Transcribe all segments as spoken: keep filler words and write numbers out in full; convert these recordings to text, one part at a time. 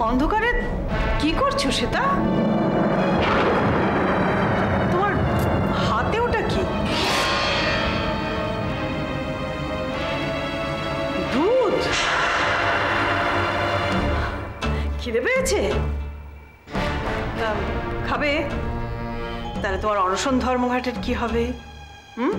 অন্ধকারে কি করছো সেটা? তোমার হাতে ওটা কি? দুধ? খিদে পেয়েছে? খাবে? তাহলে তোমার অনশন ধর্মঘাটের কি হবে? হুম?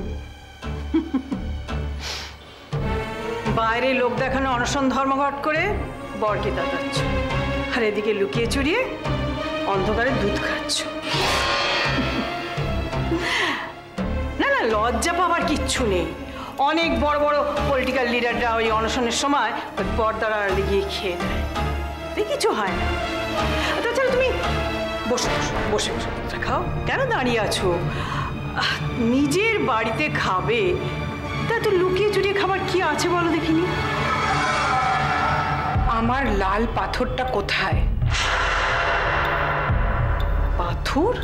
বাইরে লোক দেখানো অনশন ধর্মঘট করে বরকে দাঁড়াচ্ছ, আর এদিকে লুকিয়ে চুরিয়ে অন্ধকারে দুধ খাচ্ছ। না না, লজ্জা পাওয়ার কিচ্ছু নেই। অনেক বড় বড় পলিটিক্যাল লিডাররা ওই অনশনের সময় ওই পর্দার আড়ালে গিয়ে খেয়ে দেয়, কিছু হয় না। তাছাড়া তুমি বসে বসে বসে বসে খাও, কেন দাঁড়িয়ে আছো? নিজের বাড়িতে খাবে, তা তো লুকিয়ে চুরিয়ে খাবার কি আছে বলো দেখিনি? আমার লাল পাথরটা কোথায়? পাথর?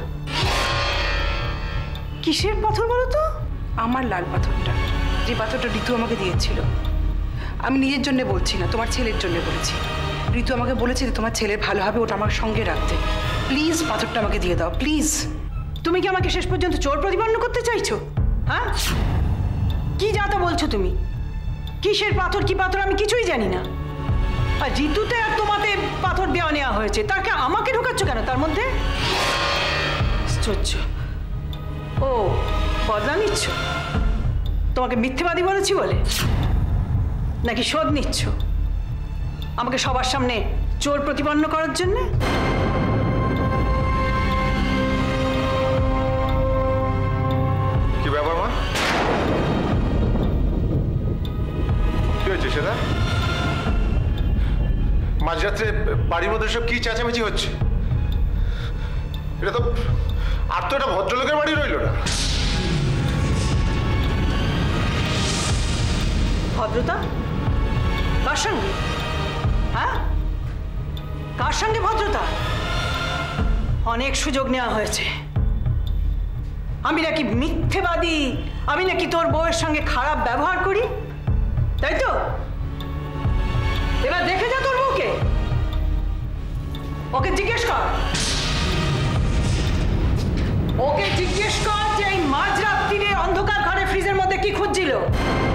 কিসের পাথর বলো তো? আমার লাল পাথরটা, যে পাথরটা ঋতু আমাকে দিয়েছিল। আমি নিজের জন্য বলছি না, তোমার ছেলের জন্য বলছি। ঋতু আমাকে বলেছে যে তোমার ছেলের ভালো হবে, ওটা আমার সঙ্গে রাখতে। প্লিজ পাথরটা আমাকে দিয়ে দাও, প্লিজ। তুমি কি আমাকে শেষ পর্যন্ত চোর প্রতিপন্ন করতে চাইছো? হ্যাঁ, কি যাতা বলছো তুমি? কিসের পাথর কি পাথর আমি কিছুই জানি না। আর ঋতুতে আর তোমাতে পাথর দেওয়া নেওয়া হয়েছে, তাকে আমাকে ঢোকাচ্ছ কেন তার মধ্যে? আশ্চর্য। ও বদলা নিচ্ছ? তোমাকে মিথ্যেবাদী বলেছি বলে? নাকি শোধ নিচ্ছ আমাকে সবার সামনে চোর প্রতিপন্ন করার জন্য? কি ব্যাপার মা? কি হয়েছে সেটা? মাঝরাত্রে বাড়ির মধ্যে সব কি চেঁচামেচি হচ্ছে? এটা তো আর তো এটা ভদ্রলোকের বাড়ি রইল না। ভদ্রতা কার সঙ্গে? হ্যাঁ, কার সঙ্গে ভদ্রতা? অনেক সুযোগ নেওয়া হয়েছে। আমি নাকি মিথ্যেবাদী, আমি নাকি তোর বউয়ের সঙ্গে খারাপ ব্যবহার করি, তাই তো? এবার দেখে যা তোর বউকে, ওকে জিজ্ঞেস কর, ওকে জিজ্ঞেস কর যে এই মাঝরাত্রিরে অন্ধকার ঘরে ফ্রিজের মধ্যে কি খুঁজছিল।